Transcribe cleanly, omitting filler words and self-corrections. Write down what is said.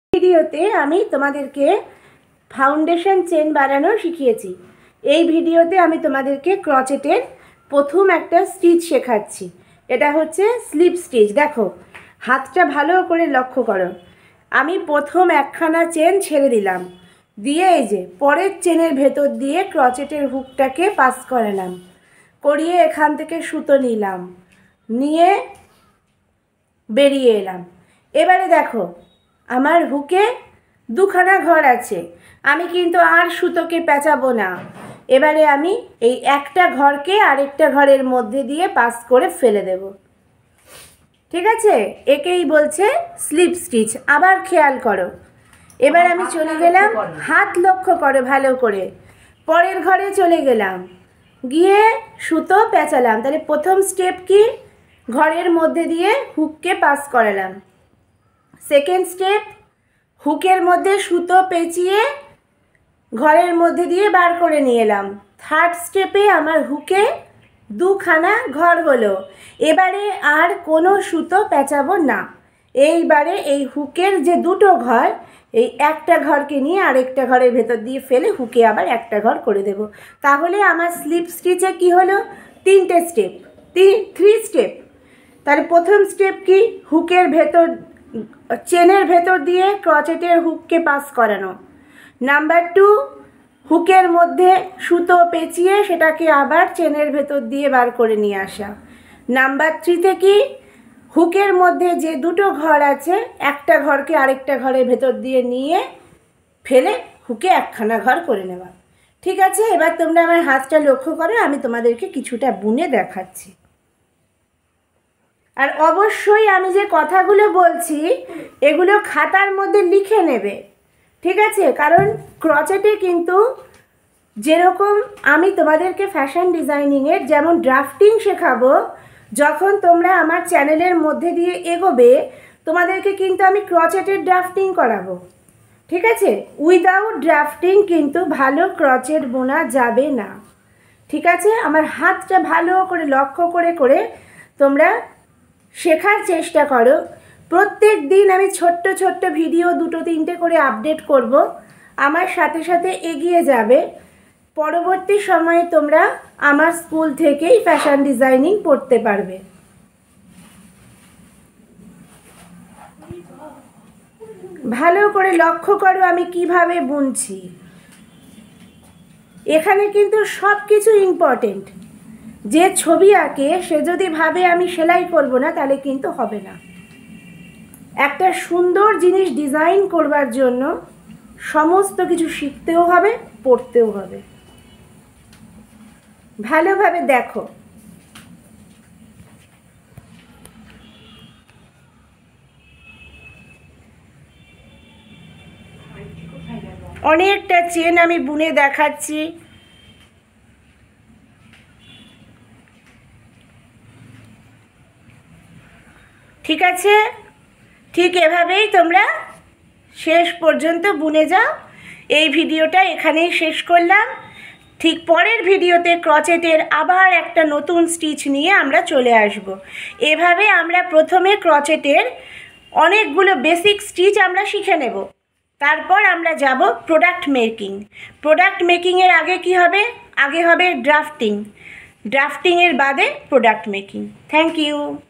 ভিডিওতে আমি তোমাদেরকে ফাউন্ডেশন চেন বানানো শিখিয়েছি। এই ভিডিওতে আমি তোমাদেরকে ক্রচেটের প্রথম একটা স্টিচ শেখাচ্ছি। এটা হচ্ছে স্লিপ স্টিচ। দেখো হাতটা ভালো করে লক্ষ্য করো। আমি প্রথম একখানা চেন ছেড়ে দিলাম, দিয়ে এই যে পরের চেনের ভেতর দিয়ে ক্রচেটের হুকটাকে পাস করালাম, করিয়ে এখান থেকে সুতো নিলাম, নিয়ে বেরিয়ে এলাম। এবারে দেখো আমার হুকে দুখানা ঘর আছে, আমি কিন্তু আর সুতোকে পেঁচাবো না। এবারে আমি এই একটা ঘরকে আরেকটা ঘরের মধ্যে দিয়ে পাস করে ফেলে দেব। ঠিক আছে, একেই বলছে স্লিপ স্টিচ। আবার খেয়াল করো, এবার আমি চলে গেলাম, হাত লক্ষ্য করো ভালো করে, পরের ঘরে চলে গেলাম, গিয়ে সুতো পেঁচালাম। তাহলে প্রথম স্টেপ কি? ঘরের মধ্যে দিয়ে হুককে পাস করালাম। সেকেন্ড স্টেপ, হুকের মধ্যে সুতো পেঁচিয়ে ঘরের মধ্যে দিয়ে বার করে নিয়ে এলাম। থার্ড স্টেপে আমার হুকে দুখানা ঘর হলো। এবারে আর কোনো সুতো পেঁচাবো না। এইবারে এই হুকের যে দুটো ঘর, এই একটা ঘরকে নিয়ে আরেকটা ঘরের ভেতর দিয়ে ফেলে হুকে আবার একটা ঘর করে দেব। তাহলে আমার স্লিপ স্টিচে কি হলো? তিনটে স্টেপ, থ্রি স্টেপ। তাহলে প্রথম স্টেপ কি? হুকের ভেতর, চেনের ভেতর দিয়ে ক্রচেটের হুককে পাস করানো। নাম্বার 2, হুকের মধ্যে সুতো পেঁচিয়ে সেটাকে আবার চেনের ভেতর দিয়ে বার করে নিয়ে আসা। নাম্বার 3 কি? হুকের মধ্যে যে দুটো ঘর আছে, একটা ঘরকে আরেকটা ঘরের ভেতর দিয়ে নিয়ে ফেলে হুকে একখানা ঘর করে নেওয়া। ঠিক আছে, এবার তোমরা আমার হাতটা লক্ষ্য করো, আমি তোমাদেরকে কিছুটা বুনে দেখাচ্ছি। আর অবশ্যই আমি যে কথাগুলো বলছি এগুলো খাতার মধ্যে লিখে নেবে। ঠিক আছে, কারণ ক্রচেটে কিন্তু যেরকম আমি তোমাদেরকে ফ্যাশন ডিজাইনিংয়ের যেমন ড্রাফটিং শেখাবো, যখন তোমরা আমার চ্যানেলের মধ্যে দিয়ে এগোবে তোমাদেরকে কিন্তু আমি ক্রচেটের ড্রাফটিং করাবো। ঠিক আছে, উইদাউট ড্রাফটিং কিন্তু ভালো ক্রচেট বোনা যাবে না। ঠিক আছে, আমার হাতটা ভালো করে লক্ষ্য করে করে তোমরা শেখার চেষ্টা করো। প্রত্যেক দিন আমি ছোট্ট ছোট্ট ভিডিও 2-3টে করে আপডেট করব, আমার সাথে সাথে এগিয়ে যাবে। পরবর্তী সময়ে তোমরা আমার স্কুল থেকেই ফ্যাশন ডিজাইনিং পড়তে পারবে। ভালো করে লক্ষ্য করো আমি কিভাবে বুনছি। এখানে কিন্তু সব কিছু ইম্পর্টেন্ট। যে ছবি আঁকে সে যদি ভাবে আমি সেলাই করব না, তাহলে কিন্তু হবে না। একটা সুন্দর জিনিস ডিজাইন করবার জন্য সমস্ত কিছু শিখতেও হবে, পড়তেও হবে। ভালোভাবে দেখো। অনেকটা চেন আমি বুনে দেখাচ্ছি। ঠিক আছে, ঠিক এভাবেই তোমরা শেষ পর্যন্ত বুনে যাও। এই ভিডিওটা এখানেই শেষ করলাম। ঠিক পরের ভিডিওতে ক্রচেটের আবার একটা নতুন স্টিচ নিয়ে আমরা চলে আসব। এভাবে আমরা প্রথমে ক্রচেটের অনেকগুলো বেসিক স্টিচ আমরা শিখে নেব, তারপর আমরা যাব প্রোডাক্ট মেকিং। প্রোডাক্ট মেকিংয়ের আগে কি হবে? আগে হবে ড্রাফটিং, ড্রাফটিংয়ের বাদে প্রোডাক্ট মেকিং। Thank you.